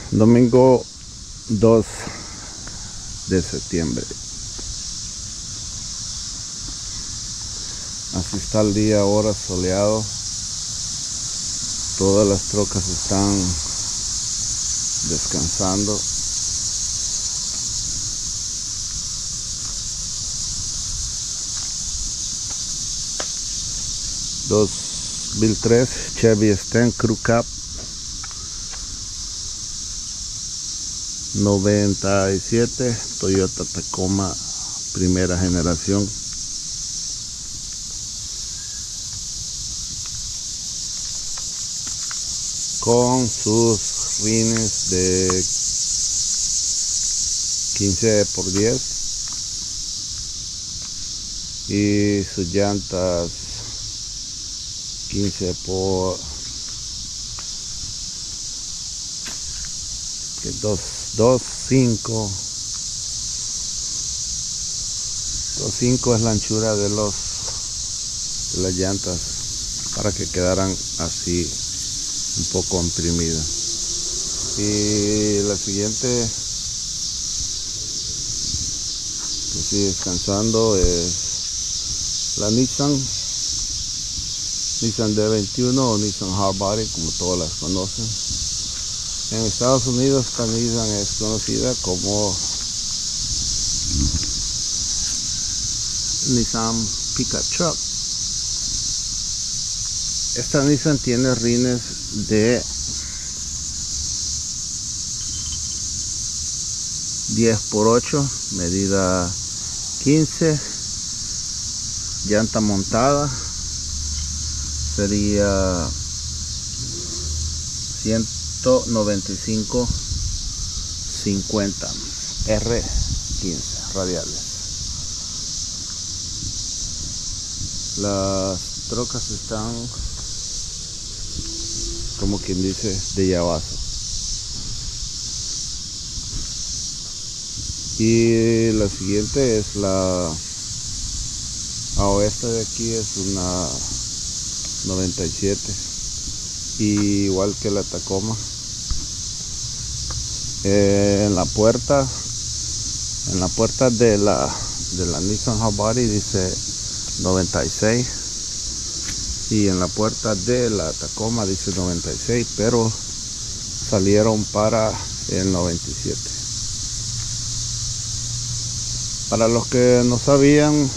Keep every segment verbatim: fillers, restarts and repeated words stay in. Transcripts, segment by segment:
Domingo dos de septiembre. Así está el día ahora, soleado. Todas las trocas están descansando. dos mil tres Chevy Sten Crew Cab noventa y siete Toyota Tacoma primera generación. Con sus rines de quince por diez y sus llantas quince por dos cinco. dos cinco es la anchura de los de las llantas para que quedaran así un poco imprimidas. Y la siguiente que sigue descansando es la Nissan Nissan D veintiuno o Nissan Hardbody, como todas las conocen. En Estados Unidos esta Nissan es conocida como Nissan Pickup Truck. Esta Nissan tiene rines de diez por ocho, medida quince, llanta montada sería ciento noventa y cinco cincuenta R quince radiales. Las trocas están, como quien dice, de llavazo. Y la siguiente es la a esta de aquí, es una noventa y siete, y igual que la Tacoma. Eh, en la puerta en la puerta de la de la Nissan Hardbody dice noventa y seis, y en la puerta de la Tacoma dice noventa y seis, pero salieron para el noventa y siete. Para los que no sabían,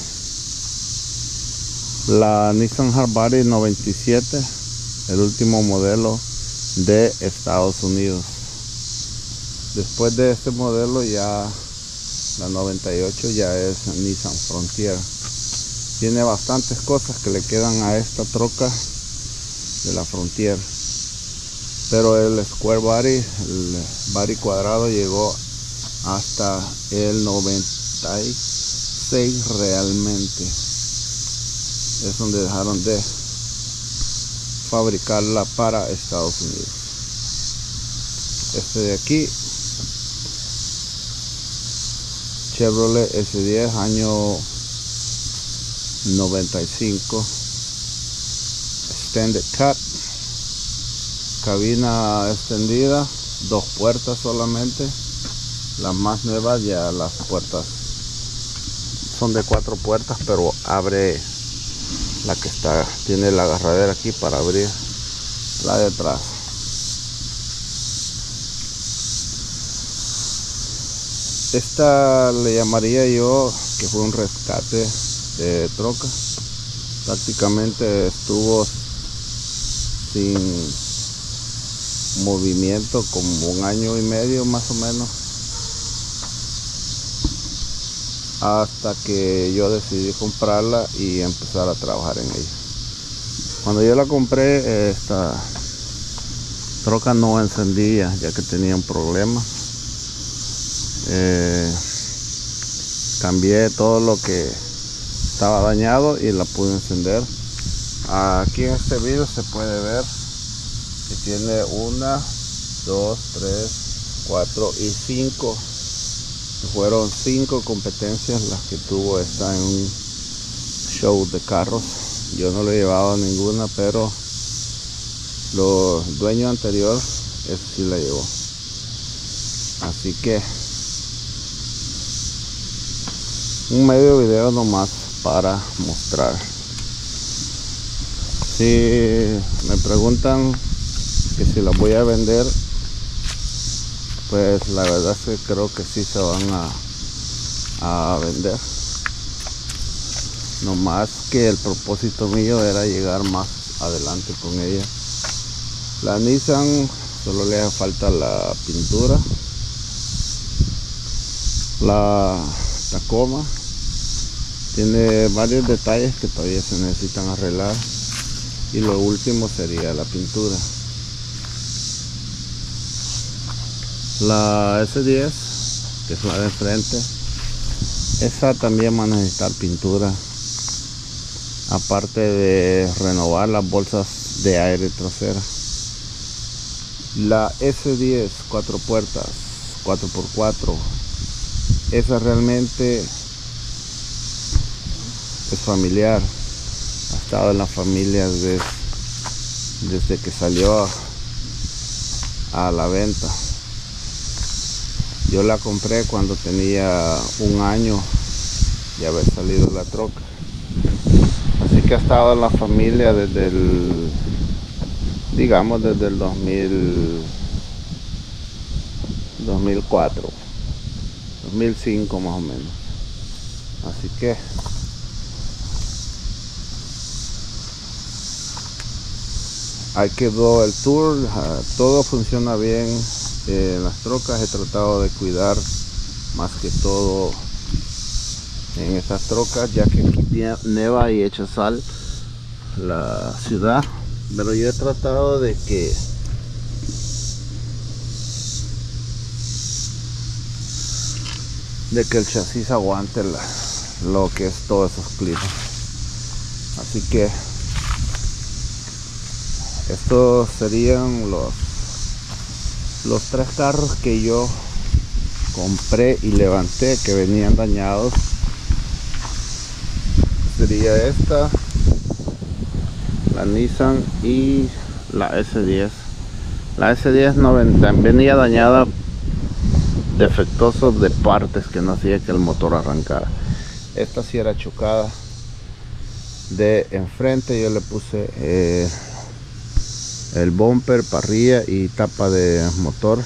la Nissan Hardbody noventa y siete, el último modelo de Estados Unidos. Después de este modelo ya la noventa y ocho ya es Nissan Frontier. Tiene bastantes cosas que le quedan a esta troca de la Frontier, pero el Square Body, el body cuadrado, llegó hasta el noventa y seis realmente. Es donde dejaron de fabricarla para Estados Unidos. Este de aquí, Chevrolet S diez, año noventa y cinco, Extended Cut, cabina extendida, dos puertas solamente. Las más nuevas ya las puertas son de cuatro puertas, pero abre la que está, tiene la agarradera aquí para abrir la de atrás. Esta le llamaría yo que fue un rescate de troca. Prácticamente estuvo sin movimiento como un año y medio más o menos, hasta que yo decidí comprarla y empezar a trabajar en ella. Cuando yo la compré, esta troca no encendía, ya que tenía un problema. Eh, cambié todo lo que estaba dañado y la pude encender. Aquí en este video se puede ver que tiene una, dos, tres, cuatro y cinco. Fueron cinco competencias las que tuvo esta en un show de carros. Yo no le he llevado ninguna, pero los dueños anterior, eso sí la llevó. Así que un medio video nomás para mostrar. Si me preguntan que si las voy a vender, pues la verdad es que creo que sí se van a, a vender. No más que el propósito mío era llegar más adelante con ella. La Nissan solo le hace falta la pintura. La Tacoma tiene varios detalles que todavía se necesitan arreglar, y lo último sería la pintura. La S diez, que es la de frente, esa también va a necesitar pintura, aparte de renovar las bolsas de aire trasera. La S diez cuatro puertas cuatro por cuatro, esa realmente es familiar, ha estado en la familia desde, desde que salió a, a la venta. Yo la compré cuando tenía un año de haber salido la troca, así que ha estado en la familia desde el, digamos desde el dos mil, dos mil cuatro, dos mil cinco más o menos. Así que ahí quedó el tour. Todo funciona bien en eh, las trocas. He tratado de cuidar más que todo en estas trocas, ya que aquí neva y echa sal la ciudad, pero yo he tratado de que de que el chasis aguante la, lo que es todos esos climas. Así que estos serían los los tres carros que yo compré y levanté que venían dañados. Sería esta, la Nissan y la S diez. La S diez no venía dañada, defectuosos de partes que no hacía que el motor arrancara. Esta sí era chocada de enfrente. Yo le puse eh, el bumper, parrilla y tapa de motor.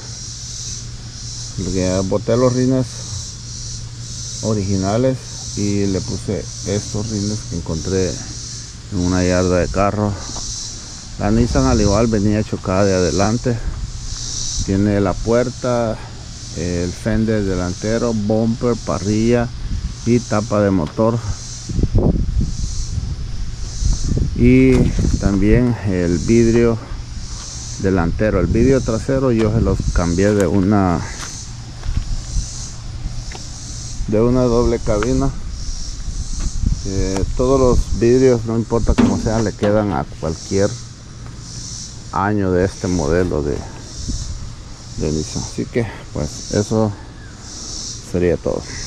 Boté los rines originales y le puse estos rines que encontré en una yarda de carro. La Nissan al igual venía chocada de adelante. Tiene la puerta, el fender delantero, bumper, parrilla y tapa de motor, y también el vidrio delantero. El vidrio trasero yo se los cambié de una de una doble cabina. Eh, todos los vidrios, no importa cómo sean, le quedan a cualquier año de este modelo de, de Nissan. Así que pues eso sería todo.